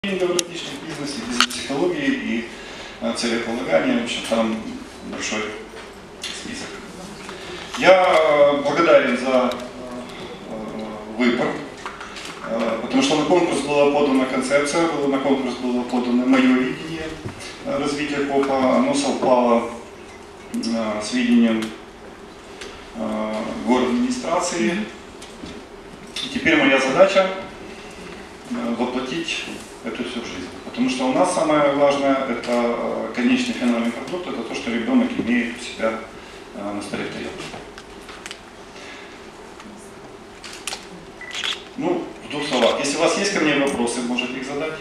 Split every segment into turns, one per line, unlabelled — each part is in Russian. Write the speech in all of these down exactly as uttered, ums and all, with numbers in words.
Невротичных бизнесе, бизнес-психологии и целеполагания, в общем, там большой список. Я благодарен за выбор, потому что на конкурс была подана концепция, на конкурс было подано мое видение развития КОПа, оно совпало с видением город-администрации. И теперь моя задача воплотить это все в жизнь. Потому что у нас самое важное – это конечный финальный продукт, это то, что ребенок имеет у себя на столе в тарелке. Ну, в двух словах. Если у вас есть ко мне вопросы, можете их задать.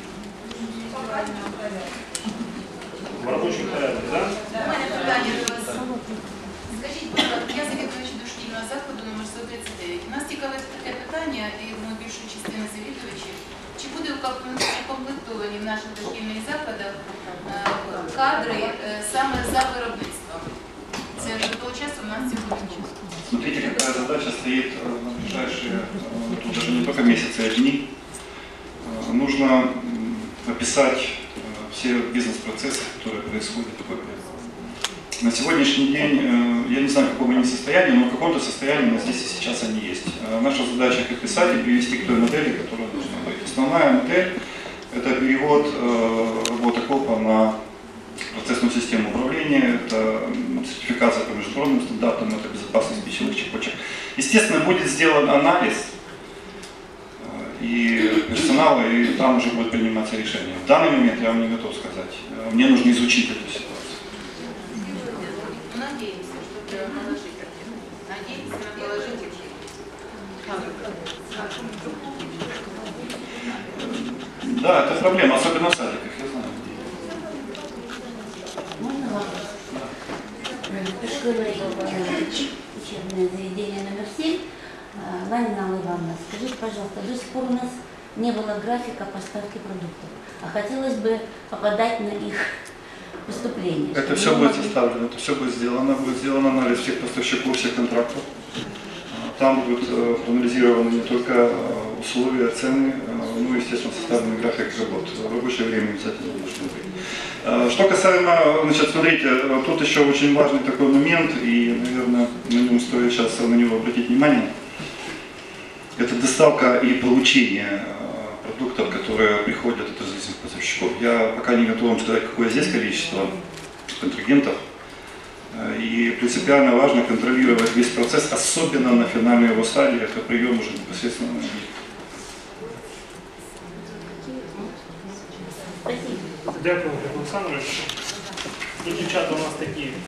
В рабочем порядке, да?
У мене питання до вас. Скажіть, будь ласка, я завідувача дошкільного закладу номер сто тридцять дев'ять. Нас цікавить таке питання, і думаю, більшої частини завідувачів. Чи буде укомплектовані в наших дошкільних закладах кадри саме за виробництвом? Це до того часу у нас цього не було.
Смотрите, какая задача стоит на ближайшие, тут даже не только месяцы, а дни. Нужно описать все бизнес-процессы, которые происходят в КОПе. На сегодняшний день, я не знаю, в каком они состоянии, но в каком-то состоянии у нас здесь и сейчас они есть. Наша задача их описать и привести к той модели, которая должна быть. Основная модель – это перевод работы КОПа на процессную систему управления, это сертификация по международным стандартам, это безопасность пищевых цепочек. Естественно, будет сделан анализ и персонала, и там уже будет приниматься решение. В данный момент я вам не готов сказать. Мне нужно изучить эту ситуацию.
Надеемся, что положительно. Надеемся на положительный.
Да, это проблема, особенно в садиках, я знаю.
Можно вопрос? Да. Школа учебное заведение номер семь. Ланина Алла Ивановна, скажите, пожалуйста, до сих пор у нас не было графика поставки продуктов, а хотелось бы попадать на их поступление.
Это все будет составлено, это все будет сделано, будет сделан анализ всех поставщиков, всех контрактов. Там будут проанализированы не только условия, цены, ну и, естественно, составленный график работ. Рабочее время обязательно должно быть. Что касаемо, значит, смотрите, тут еще очень важный такой момент, и, наверное, на нем стоит сейчас на него обратить внимание. Это доставка и получение продуктов, которые приходят от различных поставщиков. Я пока не готов вам сказать, какое здесь количество контрагентов. И принципиально важно контролировать весь процесс, особенно на финальной его стадии, это прием уже непосредственно на них.
Спасибо.
Дякую, Олександрович. Дівчата у нас такі.